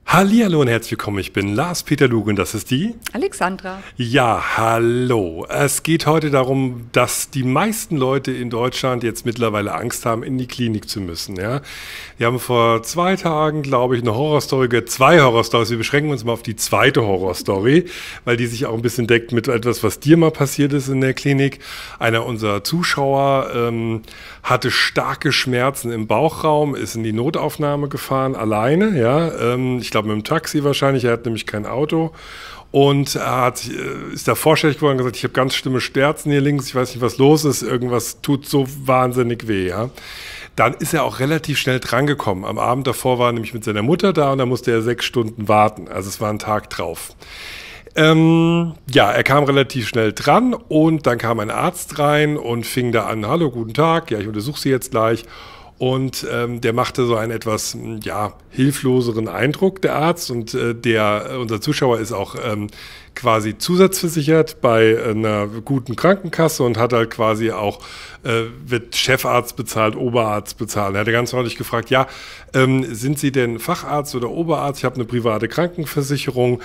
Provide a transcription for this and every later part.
Hallihallo und herzlich willkommen, ich bin Lars-Peter Lug und das ist die Alexandra. Ja, hallo. Es geht heute darum, dass die meisten Leute in Deutschland jetzt mittlerweile Angst haben, in die Klinik zu müssen. Ja? Wir haben vor 2 Tagen, glaube ich, eine Horrorstory gehört, 2 Horrorstories. Wir beschränken uns mal auf die zweite Horrorstory, weil die sich auch ein bisschen deckt mit etwas, was dir mal passiert ist in der Klinik. Einer unserer Zuschauer hatte starke Schmerzen im Bauchraum, ist in die Notaufnahme gefahren, alleine, ja, ich glaube mit dem Taxi wahrscheinlich, er hat nämlich kein Auto und ist da vorstellig geworden und gesagt, ich habe ganz schlimme Schmerzen hier links, ich weiß nicht, was los ist, irgendwas tut so wahnsinnig weh, ja. Dann ist er auch relativ schnell drangekommen. Am Abend davor war er nämlich mit seiner Mutter da und da musste er 6 Stunden warten, also es war ein Tag drauf. Ja, er kam relativ schnell dran und dann kam ein Arzt rein und fing da an, hallo, guten Tag, ja, ich untersuche Sie jetzt gleich. Und der machte so einen etwas hilfloseren Eindruck, der Arzt. Und unser Zuschauer ist auch quasi zusatzversichert bei einer guten Krankenkasse und hat halt quasi auch, wird Chefarzt bezahlt, Oberarzt bezahlt. Er hatte ganz freundlich gefragt, ja, sind Sie denn Facharzt oder Oberarzt? Ich habe eine private Krankenversicherung.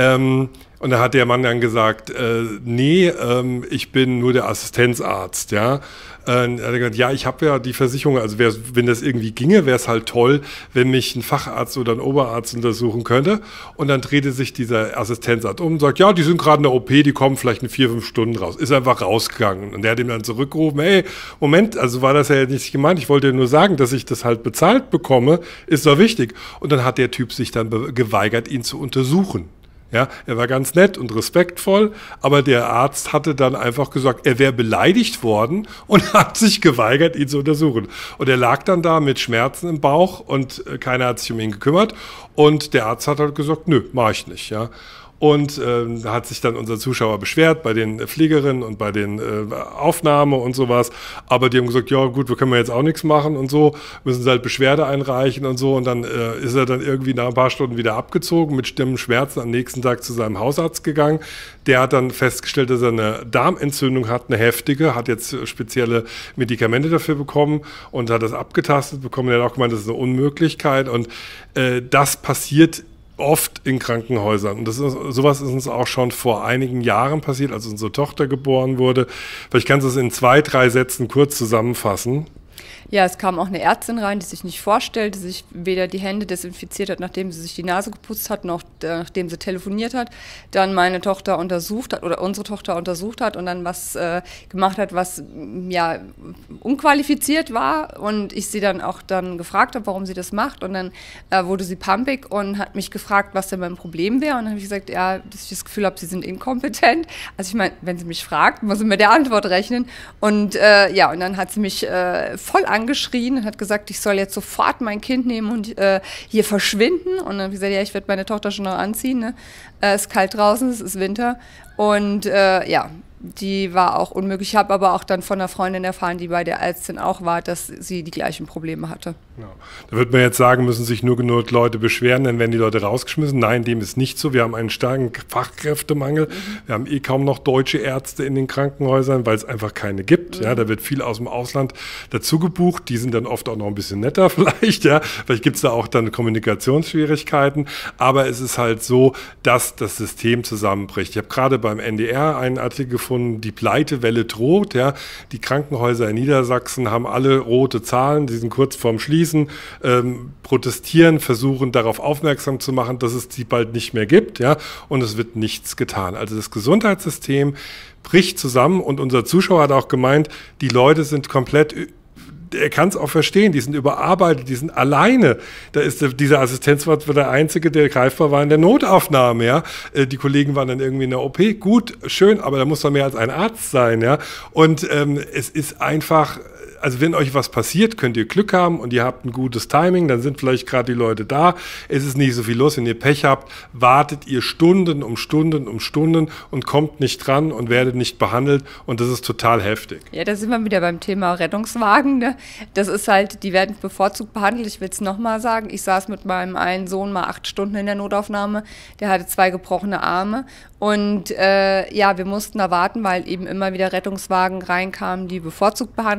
Und da hat der Mann dann gesagt, nee, ich bin nur der Assistenzarzt, ja. Er hat gesagt, ja, ich habe ja die Versicherung, also wenn das irgendwie ginge, wäre es halt toll, wenn mich ein Facharzt oder ein Oberarzt untersuchen könnte. Und dann drehte sich dieser Assistenzarzt um und sagt, ja, die sind gerade in der OP, die kommen vielleicht in 4, 5 Stunden raus. Ist einfach rausgegangen. Und der hat ihm dann zurückgerufen, hey, Moment, also war das ja nicht gemeint, ich wollte ja nur sagen, dass ich das halt bezahlt bekomme, ist doch wichtig. Und dann hat der Typ sich dann geweigert, ihn zu untersuchen. Ja, er war ganz nett und respektvoll, aber der Arzt hatte dann einfach gesagt, er wäre beleidigt worden und hat sich geweigert, ihn zu untersuchen. Und er lag dann da mit Schmerzen im Bauch und keiner hat sich um ihn gekümmert. Und der Arzt hat halt gesagt, nö, mach ich nicht. Ja. Und da hat sich dann unser Zuschauer beschwert bei den Pflegerinnen und bei den Aufnahme und sowas. Aber die haben gesagt, ja gut, wir können jetzt auch nichts machen und so. Müssen sie halt Beschwerde einreichen und so. Und dann ist er dann irgendwie nach ein paar Stunden wieder abgezogen mit Schmerzen am nächsten Tag zu seinem Hausarzt gegangen. Der hat dann festgestellt, dass er eine Darmentzündung hat, eine heftige, hat jetzt spezielle Medikamente dafür bekommen und hat das abgetastet bekommen. Er hat auch gemeint, das ist eine Unmöglichkeit. Und das passiert oft in Krankenhäusern. Und sowas ist uns auch schon vor einigen Jahren passiert, als unsere Tochter geboren wurde. Vielleicht kannst du es in 2, 3 Sätzen kurz zusammenfassen. Ja, es kam auch eine Ärztin rein, die sich nicht vorstellte, sich weder die Hände desinfiziert hat, nachdem sie sich die Nase geputzt hat, noch nachdem sie telefoniert hat, dann meine Tochter untersucht hat oder unsere Tochter untersucht hat und dann was gemacht hat, was ja unqualifiziert war und ich sie dann auch gefragt habe, warum sie das macht und dann wurde sie pampig und hat mich gefragt, was denn mein Problem wäre und dann habe ich gesagt, ja, dass ich das Gefühl habe, sie sind inkompetent. Also ich meine, wenn sie mich fragt, muss sie mit der Antwort rechnen und ja, und dann hat sie mich voll angeschrien und hat gesagt, ich soll jetzt sofort mein Kind nehmen und hier verschwinden. Und dann habe ich gesagt, ja, ich werde meine Tochter schon noch anziehen. Ne? Es ist kalt draußen, es ist Winter. Und ja, die war auch unmöglich. Ich habe aber auch dann von einer Freundin erfahren, die bei der Ärztin auch war, dass sie die gleichen Probleme hatte. Ja. Da würde man jetzt sagen, müssen sich nur genug Leute beschweren, dann werden die Leute rausgeschmissen. Nein, dem ist nicht so. Wir haben einen starken Fachkräftemangel. Wir haben kaum noch deutsche Ärzte in den Krankenhäusern, weil es einfach keine gibt. Ja, da wird viel aus dem Ausland dazu gebucht. Die sind dann oft auch noch ein bisschen netter vielleicht. Ja. Vielleicht gibt es da auch dann Kommunikationsschwierigkeiten. Aber es ist halt so, dass das System zusammenbricht. Ich habe gerade beim NDR einen Artikel gefunden, die Pleitewelle droht. Ja. Die Krankenhäuser in Niedersachsen haben alle rote Zahlen, die sind kurz vorm Schließen, protestieren, versuchen darauf aufmerksam zu machen, dass es die bald nicht mehr gibt. Ja. Und es wird nichts getan. Also das Gesundheitssystem bricht zusammen und unser Zuschauer hat auch gemeint, die Leute sind komplett, er kann es auch verstehen, die sind überarbeitet, die sind alleine. Da ist dieser Assistenzarzt der Einzige, der greifbar war in der Notaufnahme. Ja? Die Kollegen waren dann irgendwie in der OP. Gut, schön, aber da muss doch mehr als ein Arzt sein. Ja? Und es ist einfach, also wenn euch was passiert, könnt ihr Glück haben und ihr habt ein gutes Timing, dann sind vielleicht gerade die Leute da. Es ist nicht so viel los. Wenn ihr Pech habt, wartet ihr Stunden um Stunden um Stunden und kommt nicht dran und werdet nicht behandelt und das ist total heftig. Ja, da sind wir wieder beim Thema Rettungswagen. Ne? Das ist halt, die werden bevorzugt behandelt. Ich will es nochmal sagen, ich saß mit meinem einen Sohn mal 8 Stunden in der Notaufnahme. Der hatte 2 gebrochene Arme und ja, wir mussten da warten, weil eben immer wieder Rettungswagen reinkamen, die bevorzugt behandelt worden sind.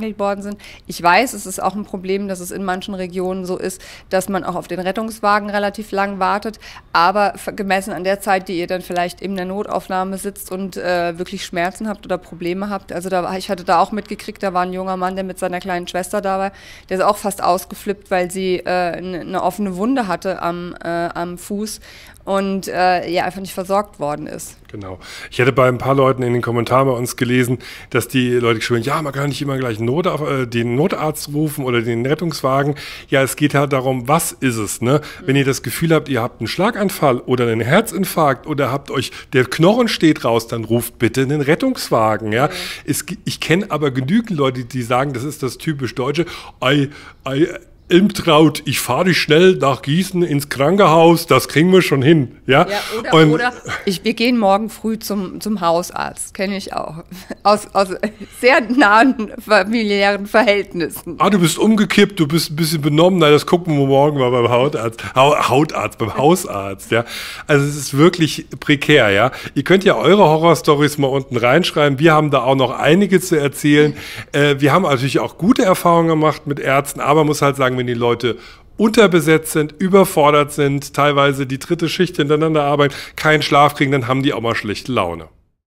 sind. Ich weiß, es ist auch ein Problem, dass es in manchen Regionen so ist, dass man auch auf den Rettungswagen relativ lang wartet. Aber gemessen an der Zeit, die ihr dann vielleicht in der Notaufnahme sitzt und wirklich Schmerzen habt oder Probleme habt. Also ich hatte da auch mitgekriegt, da war ein junger Mann, der mit seiner kleinen Schwester da war, der ist auch fast ausgeflippt, weil sie eine offene Wunde hatte am Fuß und einfach nicht versorgt worden ist. Genau. Ich hätte bei ein paar Leuten in den Kommentaren bei uns gelesen, dass die Leute geschrieben, ja, man kann nicht immer gleich den Notarzt rufen oder den Rettungswagen. Ja, es geht halt darum, was ist es, ne? Wenn ihr das Gefühl habt, ihr habt einen Schlaganfall oder einen Herzinfarkt oder der Knochen steht raus, dann ruft bitte einen Rettungswagen, ja. Ich kenne aber genügend Leute, die sagen, das ist das typisch Deutsche, Ilmtraut, ich fahre dich schnell nach Gießen ins Krankenhaus, das kriegen wir schon hin. Ja, oder wir gehen morgen früh zum Hausarzt, kenne ich auch, aus sehr nahen familiären Verhältnissen. Du bist umgekippt, du bist ein bisschen benommen, na, das gucken wir morgen mal beim beim Hausarzt. Ja. Also es ist wirklich prekär. Ja. Ihr könnt ja eure Horrorstories mal unten reinschreiben, wir haben da auch noch einige zu erzählen. Wir haben natürlich auch gute Erfahrungen gemacht mit Ärzten, aber man muss halt sagen, wenn die Leute unterbesetzt sind, überfordert sind, teilweise die dritte Schicht hintereinander arbeiten, keinen Schlaf kriegen, dann haben die auch mal schlechte Laune.